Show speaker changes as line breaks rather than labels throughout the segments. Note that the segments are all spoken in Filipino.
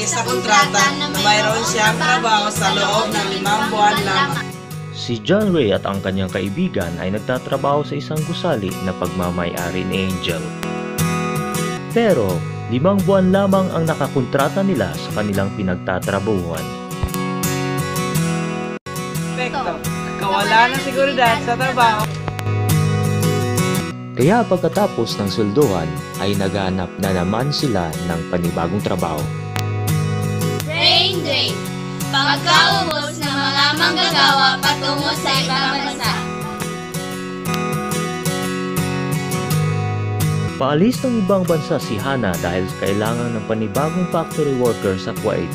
sa kontrata na mayroon siyang trabaho sa loob ng 5 buwan lamang.
Si John Ray at ang kanyang kaibigan ay nagtatrabaho sa isang gusali na pagmamay-ari ni Angel. Pero 5 buwan lamang ang nakakontrata nila sa kanilang pinagtatrabuhan.
Epekto, kawalan ng seguridad sa trabaho.
Kaya pagkatapos ng swelduhan ay naghanap na naman sila ng panibagong trabaho.
Rain Day, pagkaubos ng mga manggagawa patungo sa ibang bansa.
Paalis ng ibang bansa si Hannah dahil sa kailangan ng panibagong factory worker sa Kuwait.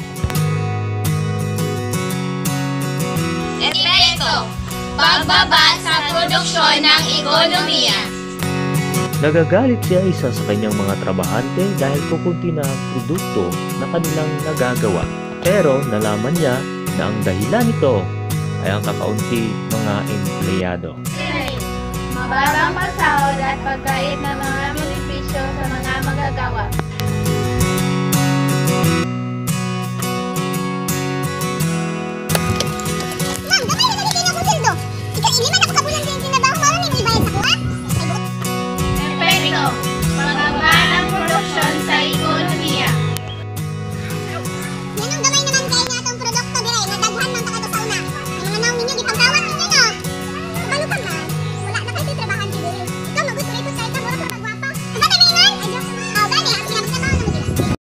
Epekto, pagbaba sa produksyon ng ekonomiya.
Nagagalit siya isa sa kanyang mga trabahante dahil kukunti na ang produkto na kanilang nagagawa. Pero nalaman niya na ang dahilan nito ay ang kakaunti mga empleyado.
Mababang pasahod at pagkait ng mga benepisyo sa mga magagawa.